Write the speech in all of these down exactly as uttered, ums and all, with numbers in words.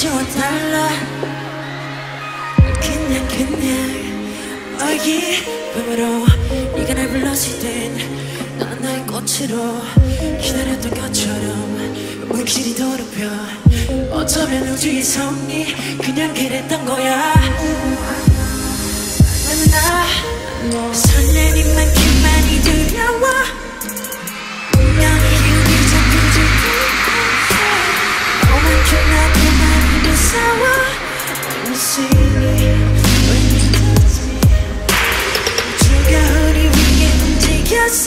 어제와 달라. 그냥 그냥 너의 밤으로 네가 날 불렀을 땐 넌 나의 꽃으로 기다렸던 것처럼 물질이 더럽혀. 어쩌면 우주의 섭리 그냥 그랬던 거야. 나는 나 설레는 만큼 많이 두려워. 운명의 힘이 자꾸 줄게. 너만큼 나도 많이 무서워. I'm seeing when you touch me. 우주가 우리 위에 움직였어.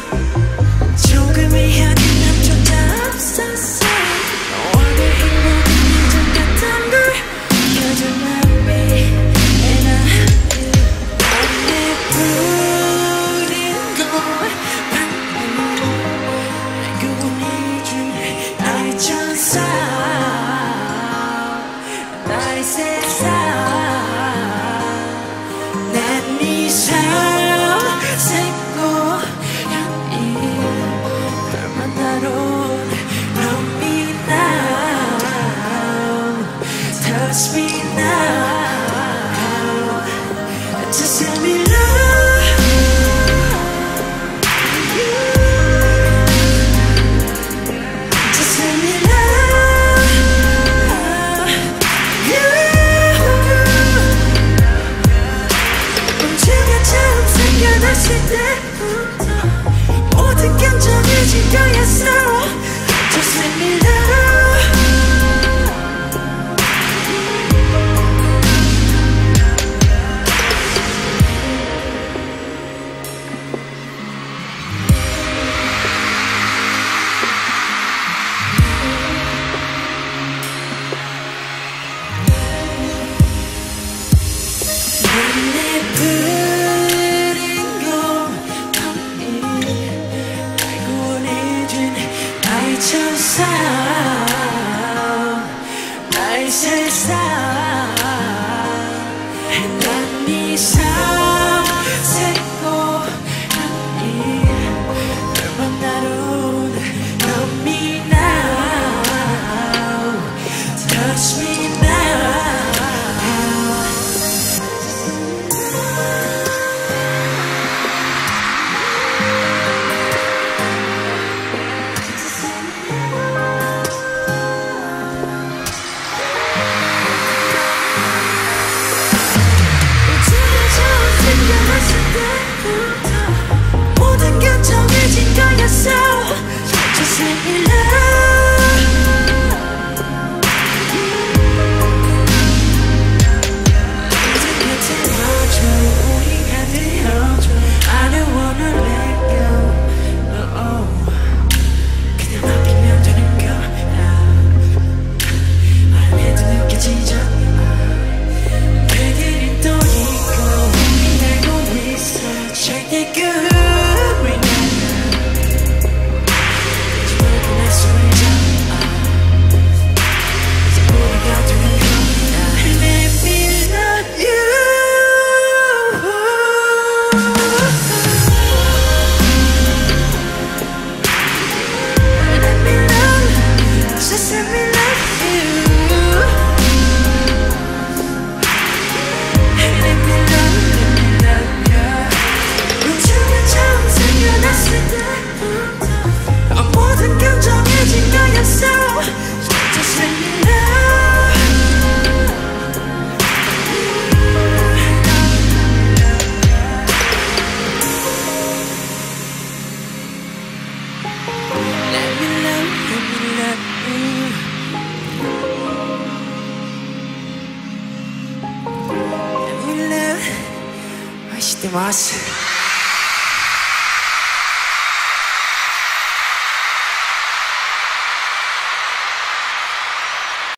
조금의 현이 남조차 없었어. 너와 내 행복은 예전 같던 걸 You're my baby and I 내 부른 걸 방금 날 구원해준 나의 천사 나의 세상. 난 네 삶 새고 향이 널 만나러 Love me now, touch me now. Just let me love you. Just let me love you. 언제가 처음 생겨났을 때부터 모든 감정을 진 거였어. Just let me love. 내 푸른 곰팡이 날 구원해준 나의 천사 나의 세상. 난 네 삶 새고 향이 널 만나러 Love me now, touch me now. 모든 감정을 진 거였어. Just let me love. 이제 곁에 놔줘 우리가 되어줘. I don't wanna let go. Oh, 그냥 맡기면 되는 거야. 안 해도 느껴지잖아. 그들이 또 있고 우리 알고 있어. 절대 끝 모든 감정이 진 거였어. Just let me love. Let me love, let me love you. Let me love. 愛してます。